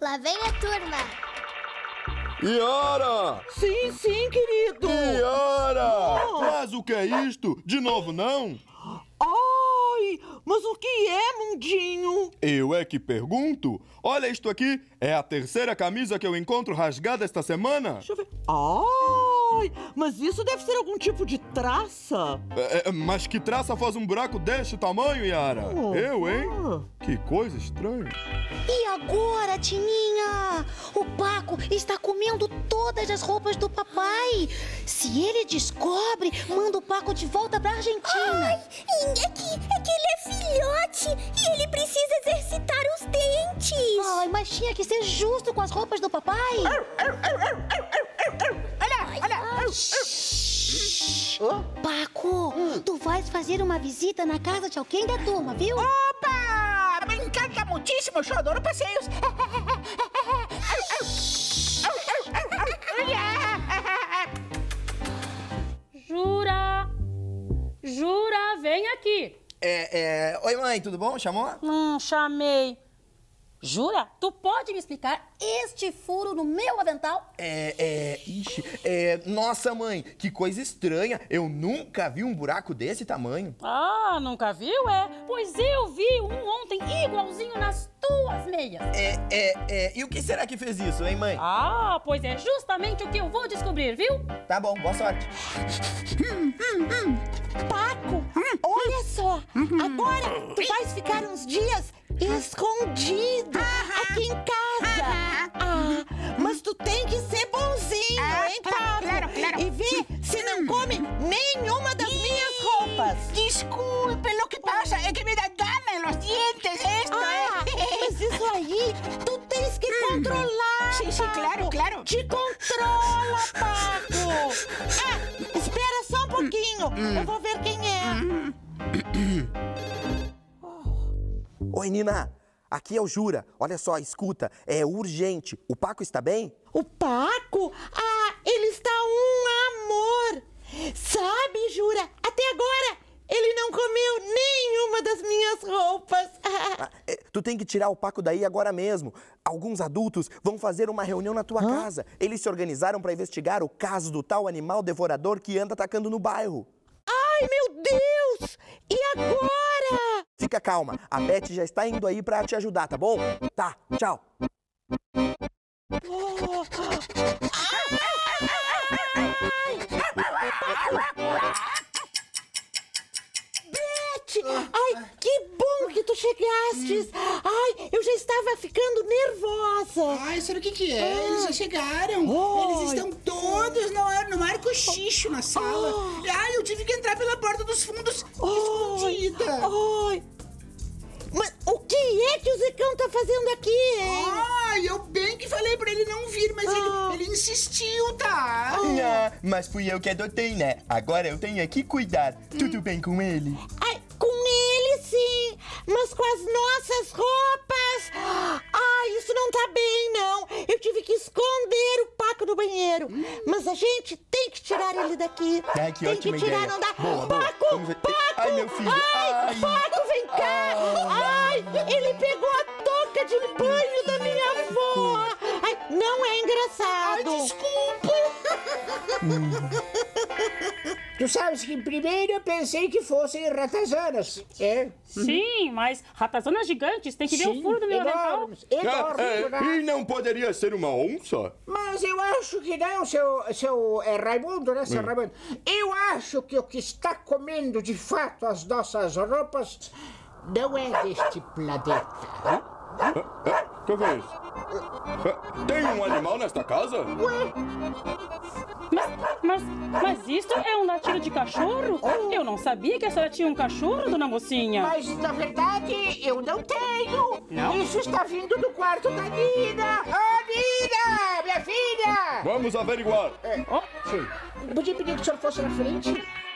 lá vem a turma. Yara! Sim, sim, querido. Yara! Oh. Mas o que é isto? De novo, não? Ai, mas o que é, Mundinho? Eu é que pergunto. Olha isto aqui. É a terceira camisa que eu encontro rasgada esta semana. Deixa eu ver. Ai, mas isso deve ser algum tipo de traça. Mas que traça faz um buraco deste tamanho, Yara? Oh. Eu, hein? Que coisa estranha. E agora, Tininha? O Paco está comendo todas as roupas do papai. Se ele descobre, manda o Paco de volta pra Argentina. Ai, é que ele é filhote e ele precisa exercitar os dentes. Ai, mas tinha que ser justo com as roupas do papai. Paco, tu vais fazer uma visita na casa de alguém da turma, viu? Opa! Me encanta muitíssimo, eu adoro passeios. Jura! Jura, vem aqui. Oi, mãe, tudo bom? Chamou? Chamei. Jura? Tu pode me explicar este furo no meu avental? Nossa, mãe, que coisa estranha. Eu nunca vi um buraco desse tamanho. Ah, nunca viu, é? Pois eu vi um ontem igualzinho nas tuas meias. E o que será que fez isso, hein, mãe? Ah, pois é justamente o que eu vou descobrir, viu? Tá bom, boa sorte. Paco, olha só. Agora tu vais ficar uns dias escondido aqui em casa. Mas tu tem que ser bonzinho, hein, Paco? Claro. E vê se não come nenhuma das minhas roupas. Disculpe, lo que pasa es que me da gana en los dientes esto, Mas isso aí, tu tens que controlar, Sí, Paco. claro. Te controla, Paco. Espera só um pouquinho. Eu vou ver quem é. Oi, Nina. Aqui é o Jura. Olha só, escuta. É urgente. O Paco está bem? O Paco? Ele está um amor. Sabe, Jura, até agora ele não comeu nenhuma das minhas roupas. Tu tem que tirar o Paco daí agora mesmo. Alguns adultos vão fazer uma reunião na tua casa. Eles se organizaram para investigar o caso do tal animal devorador que anda atacando no bairro. Ai, meu Deus! E agora? Fica calma. A Beth já está indo aí para te ajudar, tá bom? Tá, tchau. Beth! Ai, que bom que tu chegastes! Ai, eu já estava ficando nervosa! Ai, sabe o que é? Eles já chegaram! Eles estão todos no Marco Xixo na sala! Ai, eu tive que entrar pela porta dos fundos escondida! Ai! Mas o que é que o Zicão tá fazendo aqui, hein? Ai, eu bem que falei pra ele não vir, mas ele insistiu, tá? Mas fui eu que adotei, né? Agora eu tenho que cuidar. Tudo bem com ele? Ai, com ele sim, mas com as nossas roupas. Ai, isso não tá bem, não. Eu tive que esconder o Paco no banheiro. Mas a gente tem que tirar ele daqui. Ai, que tem ótima que tirar, ideia. não dá. Boa. Paco, Vamos ver. Paco! Ai, meu filho. Ai, Paco, vem cá! Ai, ele pegou a touca de banho da minha avó. Ai, não é engraçado. Ai, desculpa! Tu sabes que primeiro eu pensei que fossem ratazanas. Sim, mas ratazanas gigantes tem que ver o furo do meu avental. Enormes. E não poderia ser uma onça? Mas eu acho que não, seu Raimundo, né, seu Raimundo? Eu acho que o que está comendo de fato as nossas roupas não é deste planeta. Que é isso? Tem um animal nesta casa? Mas isto é um latido de cachorro? Eu não sabia que a senhora tinha um cachorro, dona mocinha. Mas, na verdade, eu não tenho. Não? Isso está vindo do quarto da Nina. Nina, minha filha! Vamos averiguar. Sim. Podia pedir que o senhor fosse na frente?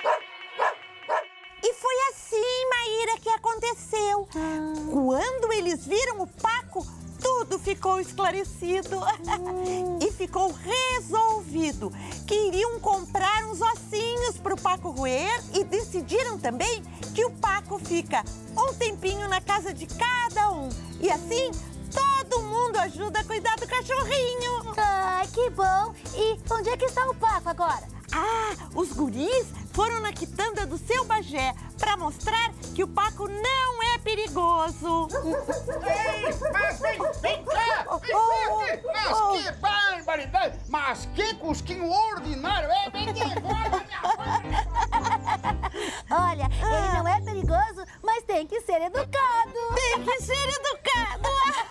E foi assim, Maíra, que aconteceu. Quando eles viram o Paco, tudo ficou esclarecido. E ficou resolvido que iriam comprar uns ossinhos pro Paco roer e decidiram também que o Paco fica um tempinho na casa de cada um. E assim, todo todo mundo ajuda a cuidar do cachorrinho. Ah, que bom. E onde é que está o Paco agora? Ah, os guris foram na quitanda do seu Bagé para mostrar que o Paco não é perigoso. Ei, mas vem cá! Mas que barbaridade! Mas que cusquinho ordinário! Vem embora, minha... Olha, ele não é perigoso, mas tem que ser educado. Tem que ser educado.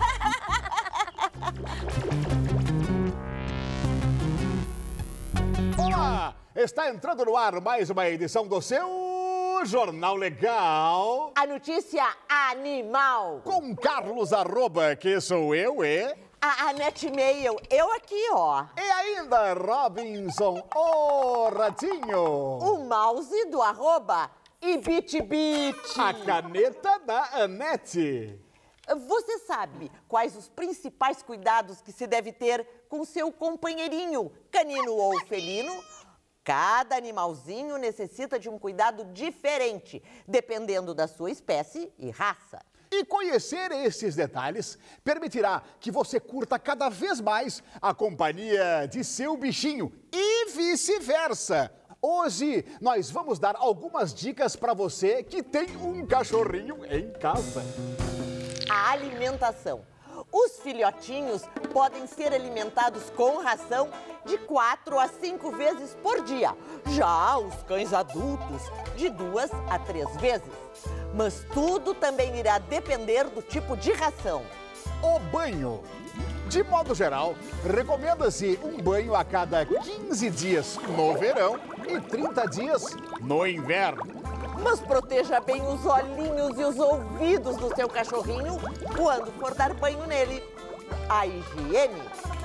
Olá! Está entrando no ar mais uma edição do seu Jornal Legal. A notícia animal. Com Carlos Arroba, que sou eu, e... A Anete Mail, eu aqui, ó. E ainda Robinson, o Ratinho. O mouse do arroba e bit. A caneta da Anete. Você sabe quais os principais cuidados que se deve ter com seu companheirinho, canino ou felino? Cada animalzinho necessita de um cuidado diferente, dependendo da sua espécie e raça. E conhecer esses detalhes permitirá que você curta cada vez mais a companhia de seu bichinho e vice-versa. Hoje nós vamos dar algumas dicas para você que tem um cachorrinho em casa. A alimentação. Os filhotinhos podem ser alimentados com ração de 4 a 5 vezes por dia. Já os cães adultos, de 2 a 3 vezes. Mas tudo também irá depender do tipo de ração. O banho. De modo geral, recomenda-se um banho a cada 15 dias no verão e 30 dias no inverno. Mas proteja bem os olhinhos e os ouvidos do seu cachorrinho quando for dar banho nele. A higiene.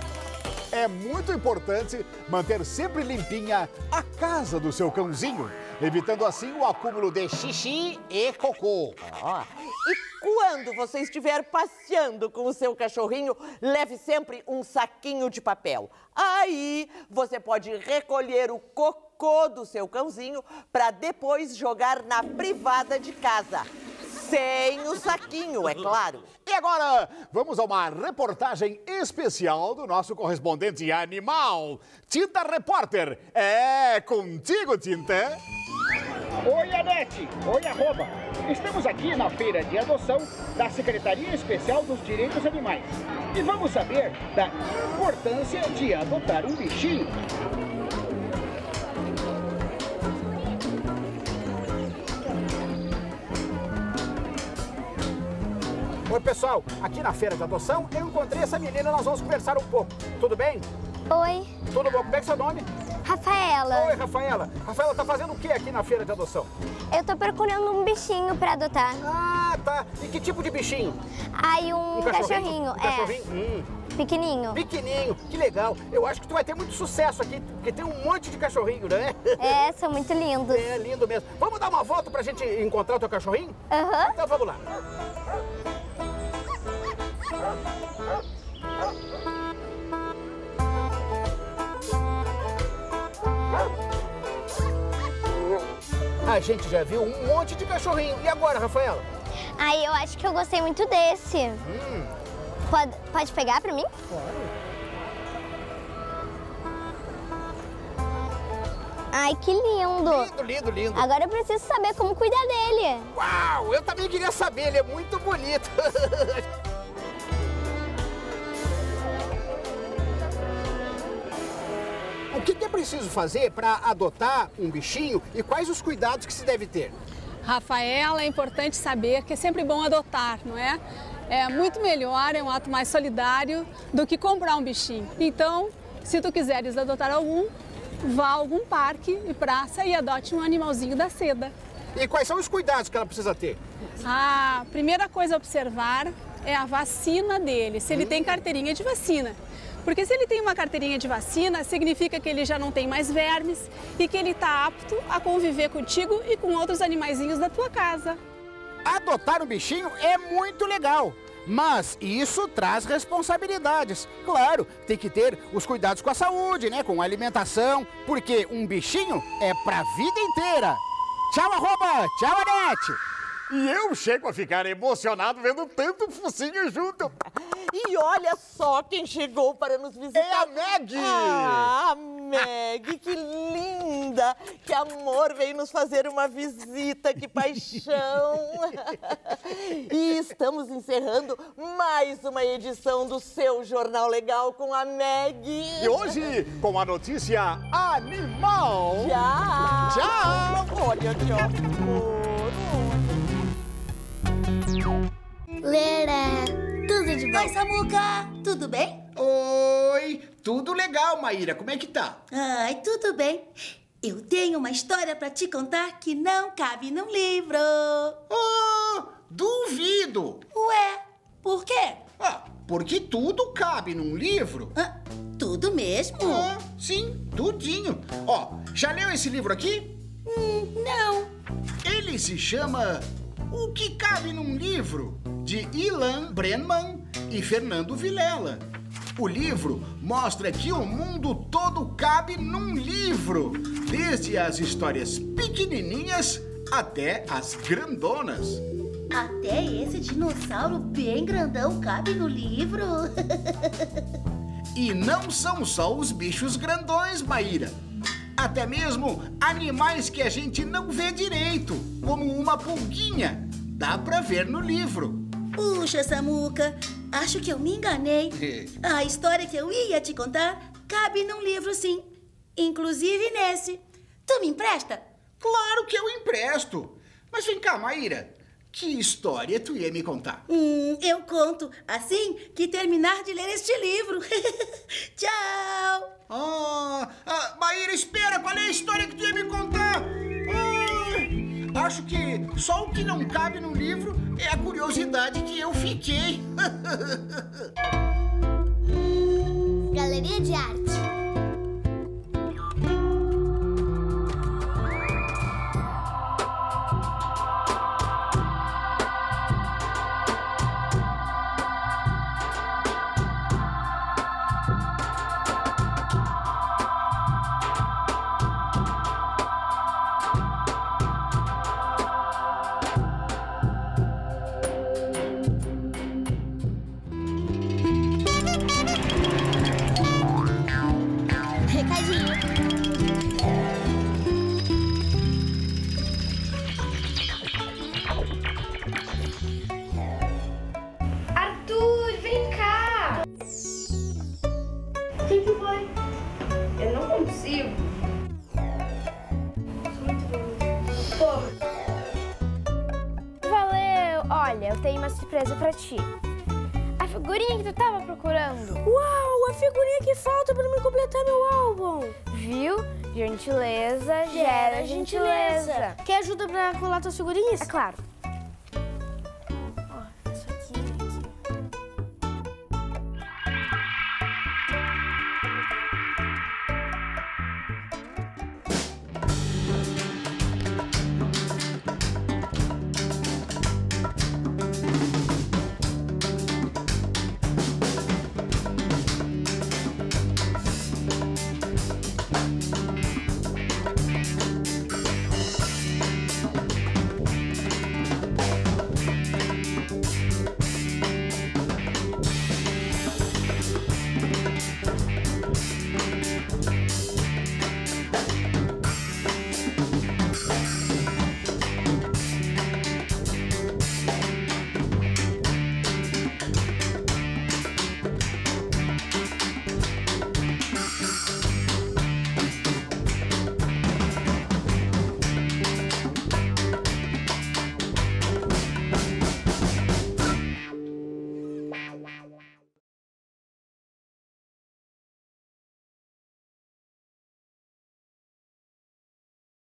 É muito importante manter sempre limpinha a casa do seu cãozinho, evitando assim o acúmulo de xixi e cocô. E quando você estiver passeando com o seu cachorrinho, leve sempre um saquinho de papel. Aí você pode recolher o cocô do seu cãozinho para depois jogar na privada de casa. Sem o saquinho, é claro. E agora, vamos a uma reportagem especial do nosso correspondente animal, Tinta Repórter. É contigo, Tinta. Oi, Anete. Oi, Arroba. Estamos aqui na feira de adoção da Secretaria Especial dos Direitos Animais. E vamos saber da importância de adotar um bichinho. Oi, pessoal. Aqui na feira de adoção, eu encontrei essa menina. Nós vamos conversar um pouco. Tudo bem? Oi, Tudo bom? Como é que é seu nome? Rafaela. Oi, Rafaela. Rafaela, tá fazendo o que aqui na feira de adoção? Eu tô procurando um bichinho pra adotar. Ah, tá. E que tipo de bichinho? Aí um cachorrinho. Um cachorrinho? Pequenininho. Pequenininho. Que legal. Eu acho que tu vai ter muito sucesso aqui, porque tem um monte de cachorrinho, né? É, são muito lindos. É, lindo mesmo. Vamos dar uma volta pra gente encontrar o teu cachorrinho? Aham. Então vamos lá. A gente já viu um monte de cachorrinho. E agora, Rafaela? Aí eu acho que eu gostei muito desse. Pode pegar pra mim? Ai, que lindo. Lindo, lindo, lindo. Agora eu preciso saber como cuidar dele. Uau, eu também queria saber. Ele é muito bonito. O que é preciso fazer para adotar um bichinho e quais os cuidados que se deve ter? Rafaela, é importante saber que é sempre bom adotar, não é? É muito melhor, é um ato mais solidário do que comprar um bichinho. Então, se tu quiseres adotar algum, vá a algum parque e praça e adote um animalzinho da seda. E quais são os cuidados que ela precisa ter? A primeira coisa a observar é a vacina dele, se ele tem carteirinha de vacina. Porque se ele tem uma carteirinha de vacina, significa que ele já não tem mais vermes e que ele está apto a conviver contigo e com outros animaizinhos da tua casa. Adotar um bichinho é muito legal, mas isso traz responsabilidades. Claro, tem que ter os cuidados com a saúde, né? Com a alimentação, porque um bichinho é pra vida inteira. Tchau, Arroba! Tchau, Anete! E eu chego a ficar emocionado vendo tanto focinho junto. E olha só quem chegou para nos visitar. É a Meg! Ah, Meg, que linda! Que amor, veio nos fazer uma visita, que paixão! E estamos encerrando mais uma edição do seu Jornal Legal com a Meg. E hoje, com a notícia animal. Tchau! Tchau! Olha que amor! Lera, tudo de bom? Oi, Samuca, tudo bem? Oi, tudo legal, Maíra. Como é que tá? Ai, tudo bem. Eu tenho uma história pra te contar que não cabe num livro. Oh, duvido! Ué, por quê? Ah, porque tudo cabe num livro. Tudo mesmo? Sim, tudinho. Ó, já leu esse livro aqui? Não. Ele se chama O que Cabe num Livro, de Ilan Brenman e Fernando Vilela. O livro mostra que o mundo todo cabe num livro, desde as histórias pequenininhas até as grandonas. Até esse dinossauro bem grandão cabe no livro? E não são só os bichos grandões, Maíra. Até mesmo animais que a gente não vê direito, como uma pulguinha. Dá pra ver no livro. Puxa, Samuca, acho que eu me enganei. A história que eu ia te contar cabe num livro, sim. Inclusive nesse. Tu me empresta? Claro que eu empresto. Mas vem cá, Maíra. Que história tu ia me contar? Eu conto assim que terminar de ler este livro. Tchau! Maíra, espera! Qual é a história que tu ia me contar? Acho que só o que não cabe no livro é a curiosidade que eu fiquei. Galeria de Arte. Olha, eu tenho uma surpresa pra ti. A figurinha que tu tava procurando. Uau, a figurinha que falta pra me completar meu álbum. Viu? Gentileza gera gentileza. Quer ajuda pra colar tuas figurinhas? É claro.